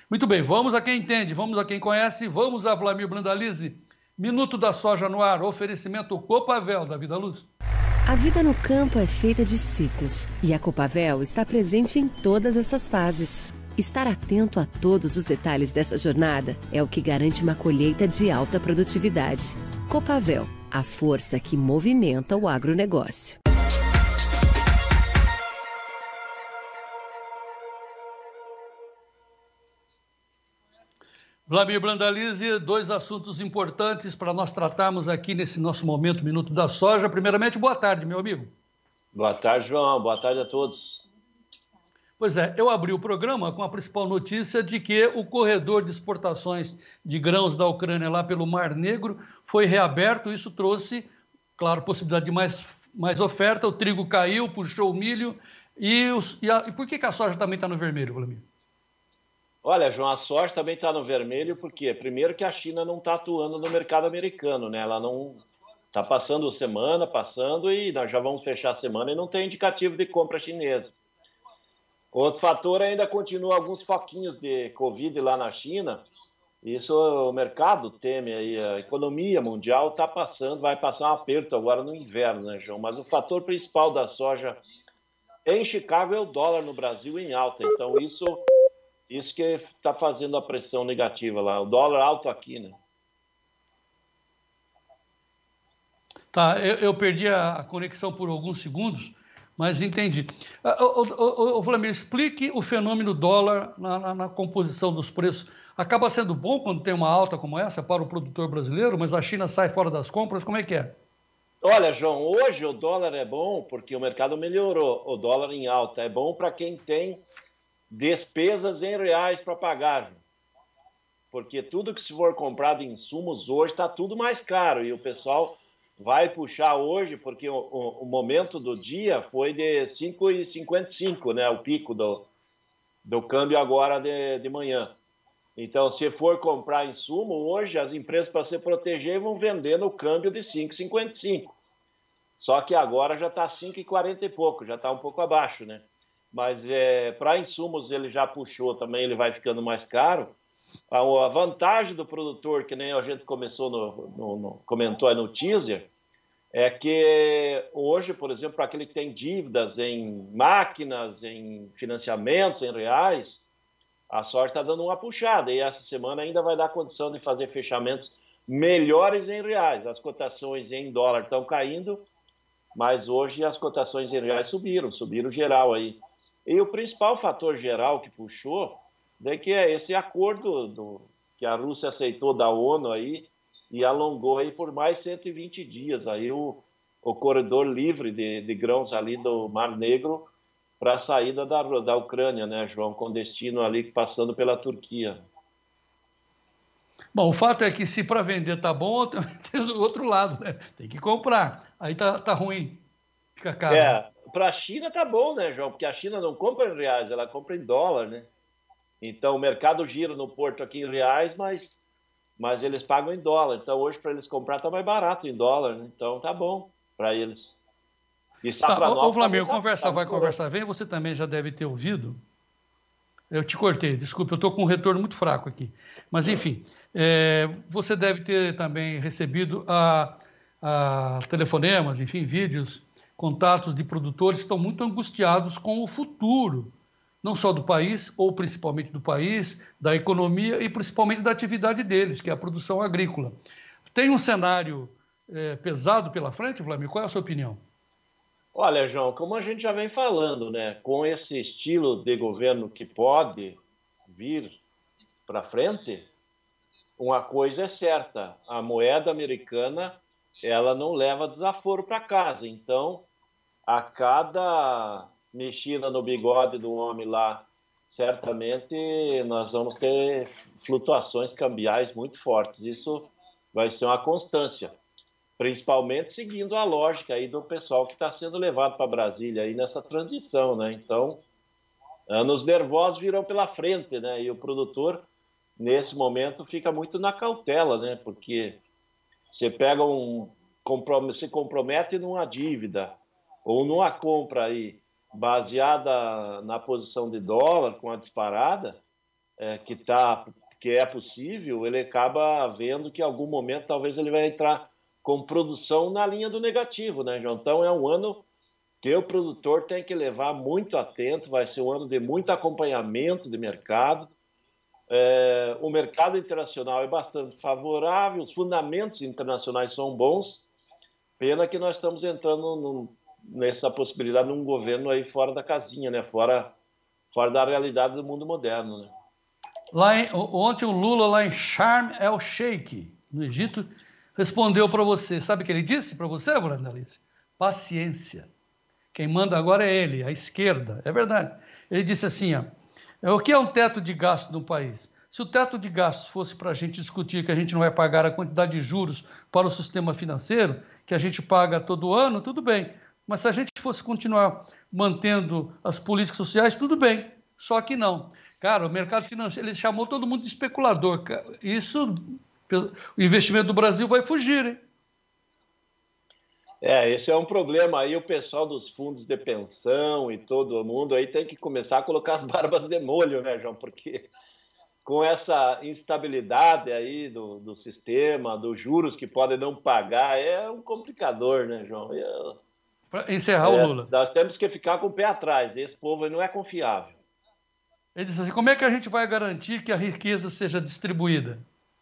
Muito bem, vamos a quem entende, vamos a quem conhece, vamos a Wlamir Brandalize. Minuto da Soja no ar, oferecimento Copavel da Vida Luz. A vida no campo é feita de ciclos e a Copavel está presente em todas essas fases. Estar atento a todos os detalhes dessa jornada é o que garante uma colheita de alta produtividade. Copavel, a força que movimenta o agronegócio. Wlamir Brandalize, dois assuntos importantes para nós tratarmos aqui nesse nosso momento, Minuto da Soja. Primeiramente, boa tarde, meu amigo. Boa tarde, João. Boa tarde a todos. Pois é, eu abri o programa com a principal notícia de que o corredor de exportações de grãos da Ucrânia lá pelo Mar Negro foi reaberto. Isso trouxe, claro, possibilidade de mais oferta. O trigo caiu, puxou o milho. E por que a soja também está no vermelho, Wlamir? Olha, João, a soja também está no vermelho, porque primeiro que a China não está atuando no mercado americano, né? Ela não está passando semana, e nós já vamos fechar a semana e não tem indicativo de compra chinesa. Outro fator ainda continua alguns foquinhos de Covid lá na China. Isso o mercado teme aí, a economia mundial está passando, vai passar um aperto agora no inverno, né, João? Mas o fator principal da soja em Chicago é o dólar no Brasil em alta. Então isso que está fazendo a pressão negativa lá. O dólar alto aqui, né? Tá, eu perdi a conexão por alguns segundos, mas entendi. Wlamir, explique o fenômeno dólar na composição dos preços. Acaba sendo bom quando tem uma alta como essa para o produtor brasileiro, mas a China sai fora das compras, como é que é? Olha, João, hoje o dólar é bom porque o mercado melhorou. O dólar em alta é bom para quem tem despesas em reais para pagar, porque tudo que se for comprado em insumos hoje está tudo mais caro e o pessoal vai puxar hoje, porque o momento do dia foi de 5,55, né, o pico do câmbio agora de manhã. Então, se for comprar insumo, hoje as empresas, para se proteger, vão vender no câmbio de 5,55. Só que agora já está 5,40 e pouco, já está um pouco abaixo, né? Mas para insumos ele já puxou também, ele vai ficando mais caro. A vantagem do produtor, que nem a gente comentou aí no teaser, é que hoje, por exemplo, para aquele que tem dívidas em máquinas, em financiamentos, em reais, a sorte está dando uma puxada. E essa semana ainda vai dar condição de fazer fechamentos melhores em reais. As cotações em dólar estão caindo, mas hoje as cotações em reais subiram geral aí. E o principal fator geral que puxou é que é esse acordo que a Rússia aceitou da ONU aí e alongou aí por mais 120 dias aí o corredor livre de grãos ali do Mar Negro para a saída da Ucrânia, né, João, com destino ali passando pela Turquia. Bom, o fato é que se para vender tá bom, tem do outro lado, né? Tem que comprar. Aí tá ruim, fica caro. Para a China tá bom, né, João? Porque a China não compra em reais, ela compra em dólar, né? Então o mercado gira no porto aqui em reais, mas eles pagam em dólar. Então hoje para eles comprar tá mais barato em dólar, né? Então tá bom para eles. E ô Wlamir, conversa vai, conversa vem, você também já deve ter ouvido. Eu te cortei, desculpa, eu estou com um retorno muito fraco aqui. Mas enfim, você deve ter também recebido telefonemas, enfim, vídeos, contatos de produtores que estão muito angustiados com o futuro, não só do país, ou principalmente do país, da economia e principalmente da atividade deles, que é a produção agrícola. Tem um cenário pesado pela frente, Wlamir? Qual é a sua opinião? Olha, João, como a gente já vem falando, né, com esse estilo de governo que pode vir para frente, uma coisa é certa, a moeda americana ela não leva desaforo para casa. Então, a cada mexida no bigode do homem lá, certamente nós vamos ter flutuações cambiais muito fortes. Isso vai ser uma constância, principalmente seguindo a lógica aí do pessoal que está sendo levado para Brasília aí nessa transição, né? Então, anos nervosos virão pela frente, né? E o produtor, nesse momento, fica muito na cautela, né? Porque você pega se compromete numa dívida ou numa compra aí baseada na posição de dólar com a disparada, que é possível, ele acaba vendo que em algum momento talvez ele vai entrar com produção na linha do negativo, né, João? Então é um ano que o produtor tem que levar muito atento, vai ser um ano de muito acompanhamento de mercado. O mercado internacional é bastante favorável, os fundamentos internacionais são bons, pena que nós estamos entrando nessa possibilidade de um governo aí fora da casinha, né? Fora da realidade do mundo moderno, né? Ontem o Lula, lá em Sharm el-Sheikh, no Egito, respondeu para você. Sabe o que ele disse para você, Brandalice? Paciência. Quem manda agora é ele, a esquerda. É verdade. Ele disse assim, o que é um teto de gasto no país? Se o teto de gastos fosse para a gente discutir que a gente não vai pagar a quantidade de juros para o sistema financeiro, que a gente paga todo ano, tudo bem. Mas se a gente fosse continuar mantendo as políticas sociais, tudo bem. Só que não. Cara, o mercado financeiro, ele chamou todo mundo de especulador. Isso, o investimento do Brasil vai fugir, hein? Esse é um problema aí, o pessoal dos fundos de pensão e todo mundo aí tem que começar a colocar as barbas de molho, né, João? Porque com essa instabilidade aí do sistema, dos juros que podem não pagar, é um complicador, né, João? Para encerrar o Lula. Nós temos que ficar com o pé atrás, esse povo aí não é confiável. Ele disse assim, como é que a gente vai garantir que a riqueza seja distribuída?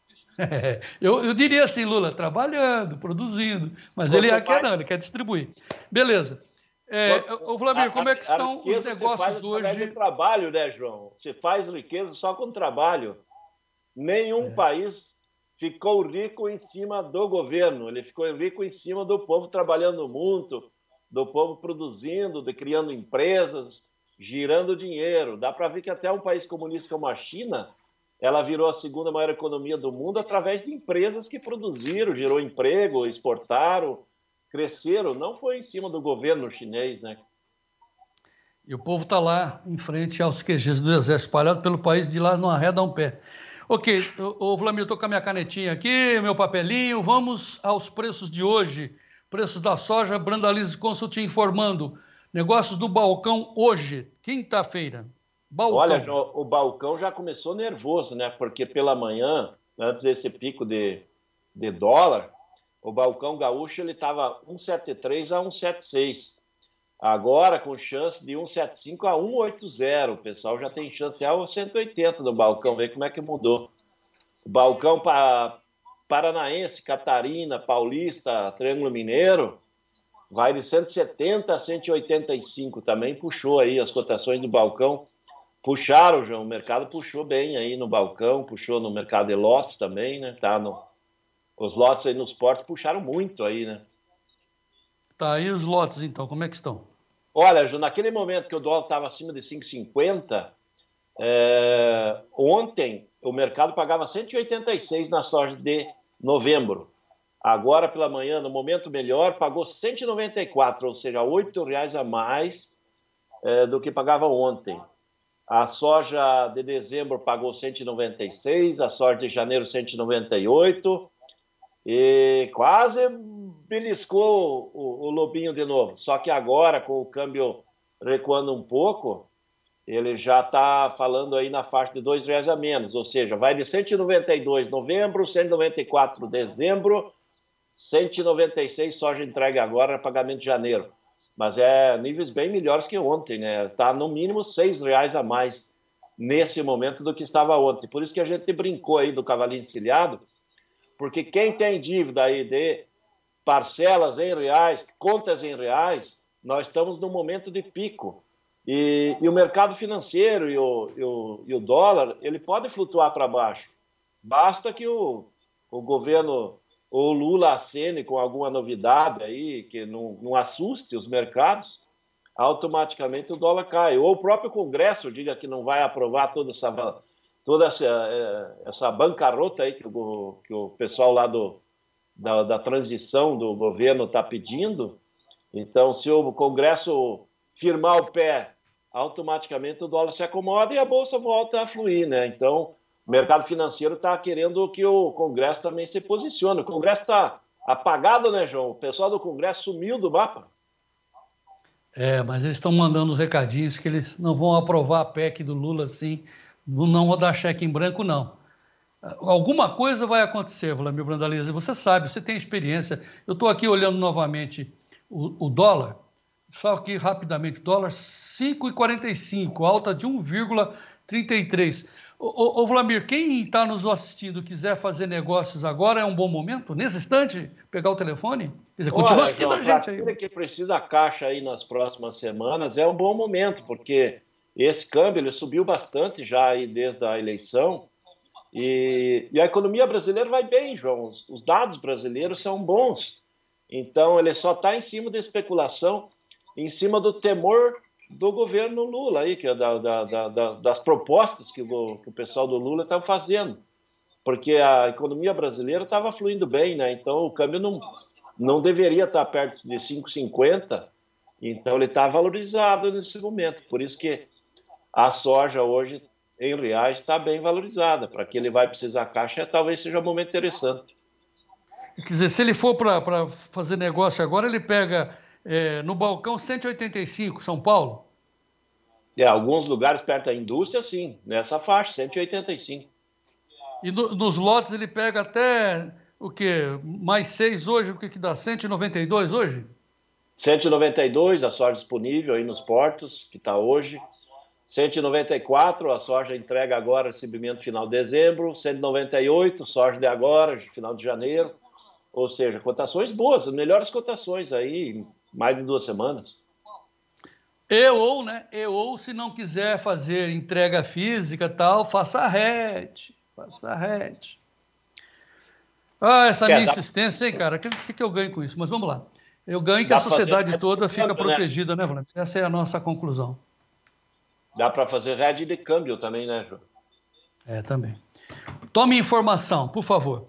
Eu diria assim, Lula, trabalhando, produzindo, mas ele quer não, ele quer distribuir. Beleza. Ô Vladimir, como é que estão os negócios hoje? De trabalho, né, João? Você faz riqueza só com trabalho. Nenhum país ficou rico em cima do governo, ele ficou rico em cima do povo trabalhando muito, do povo produzindo, criando empresas, girando dinheiro. Dá para ver que até um país comunista como a China, ela virou a segunda maior economia do mundo através de empresas que produziram, gerou emprego, exportaram, cresceram. Não foi em cima do governo chinês, né? E o povo está lá, em frente aos QGs do Exército, espalhado pelo país, de lá não arreda um pé. Ok, Vladimir, estou com a minha canetinha aqui, meu papelinho. Vamos aos preços de hoje. Preços da soja, Brandalize Consulting informando. Negócios do balcão hoje, quinta-feira. Balcão. Olha, João, o balcão já começou nervoso, né? Porque pela manhã, antes desse pico de dólar, o balcão gaúcho ele estava 1,73 a 1,76. Agora, com chance de 1,75 a 1,80. O pessoal já tem chance até a 180 no balcão. Vê como é que mudou. O balcão paranaense, Catarina, Paulista, Triângulo Mineiro, vai de 170 a 185. Também puxou aí as cotações do balcão. Puxaram, João, o mercado puxou bem aí no balcão, puxou no mercado de lotes também, né? Os lotes aí nos portos puxaram muito aí, né? Tá, e os lotes então, como é que estão? Olha, João, naquele momento que o dólar estava acima de 5,50, ontem o mercado pagava 186 na soja de novembro. Agora pela manhã, no momento melhor, pagou 194, ou seja, R$8 a mais do que pagava ontem. A soja de dezembro pagou 196, a soja de janeiro 198 e quase beliscou o lobinho de novo. Só que agora, com o câmbio recuando um pouco, ele já está falando aí na faixa de R$2 a menos, ou seja, vai de 192 novembro, 194 dezembro, 196 soja entregue agora, pagamento de janeiro. Mas níveis bem melhores que ontem, né? Está no mínimo R$6 a mais nesse momento do que estava ontem. Por isso que a gente brincou aí do cavalinho encilhado, porque quem tem dívida aí de parcelas em reais, contas em reais, nós estamos num momento de pico. E o mercado financeiro e o dólar, ele pode flutuar para baixo. Basta que o governo, o Lula acene com alguma novidade aí, que não assuste os mercados, automaticamente o dólar cai. Ou o próprio Congresso diga que não vai aprovar toda essa bancarrota aí que o pessoal lá da transição do governo está pedindo. Então, se o Congresso firmar o pé, automaticamente o dólar se acomoda e a Bolsa volta a fluir, né? Então, o mercado financeiro está querendo que o Congresso também se posicione. O Congresso está apagado, né, João? O pessoal do Congresso sumiu do mapa. Mas eles estão mandando os recadinhos que eles não vão aprovar a PEC do Lula assim Não vou dar cheque em branco, não. Alguma coisa vai acontecer, Wlamir Brandalize. Você sabe, você tem experiência. Eu estou aqui olhando novamente o dólar. Só aqui rapidamente, dólar 5,45, alta de 1,33. Ô Wlamir, quem está nos assistindo quiser fazer negócios agora é um bom momento? Nesse instante, pegar o telefone? Quer dizer, continua assistindo a gente aí. Para que precisa da caixa aí nas próximas semanas, é um bom momento, porque esse câmbio ele subiu bastante já aí desde a eleição. E a economia brasileira vai bem, João. Os dados brasileiros são bons. Então, ele só está em cima da especulação, em cima do temor do governo Lula, aí, que é das propostas que o pessoal do Lula está fazendo. Porque a economia brasileira estava fluindo bem, né? Então, o câmbio não deveria estar perto de 5,50. Então, ele está valorizado nesse momento. Por isso que a soja hoje, em reais, está bem valorizada. Para que ele vai precisar caixa, talvez seja um momento interessante. Quer dizer, se ele for para fazer negócio agora, ele pega no balcão 185, São Paulo? Alguns lugares perto da indústria, sim. Nessa faixa, 185. E nos lotes ele pega até o quê? Mais 6 hoje, o que dá? 192 hoje? 192, a soja disponível aí nos portos, que está hoje. 194, a soja entrega agora, recebimento final de dezembro. 198, soja de agora, final de janeiro. Ou seja, cotações boas, as melhores cotações aí, em mais de 2 semanas. Ou se não quiser fazer entrega física e tal, faça a RET. Faça a RET. Essa minha insistência, hein, cara? O que eu ganho com isso? Mas vamos lá. Eu ganho que a sociedade toda fica protegida, né, Wlamir? Essa é a nossa conclusão. Dá para fazer rede de câmbio também, né, João? Também. Tome informação, por favor.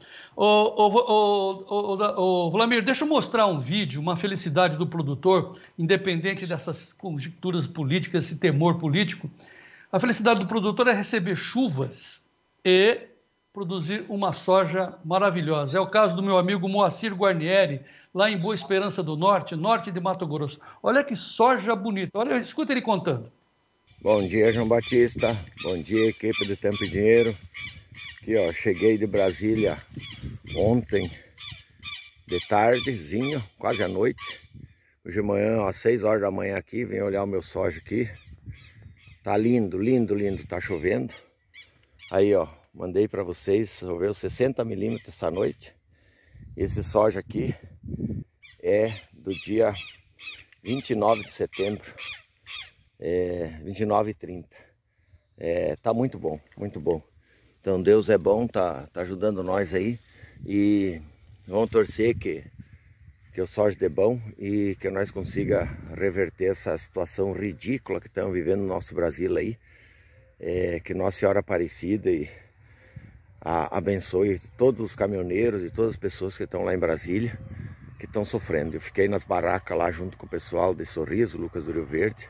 Wlamir, deixa eu mostrar um vídeo, uma felicidade do produtor, independente dessas conjunturas políticas, esse temor político. A felicidade do produtor é receber chuvas e produzir uma soja maravilhosa. É o caso do meu amigo Moacir Guarnieri, lá em Boa Esperança do Norte, norte de Mato Grosso. Olha que soja bonita. Olha, escuta ele contando. Bom dia, João Batista. Bom dia, equipe do Tempo e Dinheiro. Aqui, ó, cheguei de Brasília ontem de tardezinho, quase à noite. Hoje de manhã, às 6 horas da manhã aqui, vim olhar o meu soja aqui. Tá lindo, lindo, lindo, tá chovendo. Aí, ó, mandei para vocês, choveu 60 milímetros essa noite. Esse soja aqui é do dia 29 de setembro, 29h30. Tá muito bom, muito bom. Então Deus é bom, tá ajudando nós aí. E vamos torcer que o soja dê bom e que nós consiga reverter essa situação ridícula que estamos vivendo no nosso Brasil aí. Que Nossa Senhora Aparecida abençoe todos os caminhoneiros e todas as pessoas que estão lá em Brasília, que estão sofrendo. Eu fiquei nas barracas lá junto com o pessoal de Sorriso, Lucas do Rio Verde.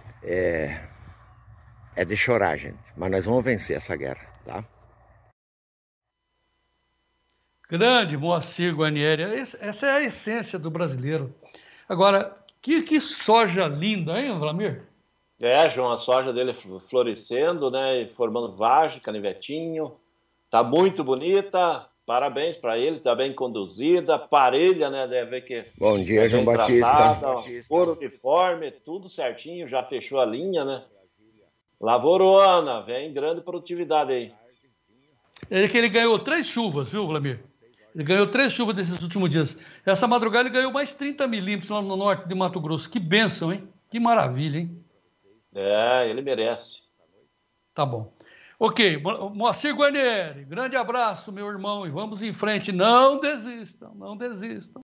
É de chorar, gente, mas nós vamos vencer essa guerra, tá? Grande Moacir Guarnieri, essa é a essência do brasileiro. Agora, que soja linda, hein, Wlamir? João, a soja dele florescendo, né, formando vagem, canivetinho. Tá muito bonita, parabéns para ele, tá bem conduzida, parelha, né, deve ver que... Bom dia, João Batista. Cor uniforme, tudo certinho, já fechou a linha, né? Lavorona, vem grande produtividade aí. Ele ganhou 3 chuvas, viu, Wlamir? Ele ganhou 3 chuvas desses últimos dias. Essa madrugada ele ganhou mais 30 milímetros lá no norte de Mato Grosso. Que bênção, hein? Que maravilha, hein? Ele merece. Tá bom. Ok, Moacir Guarnieri, grande abraço, meu irmão, e vamos em frente. Não desistam, não desistam.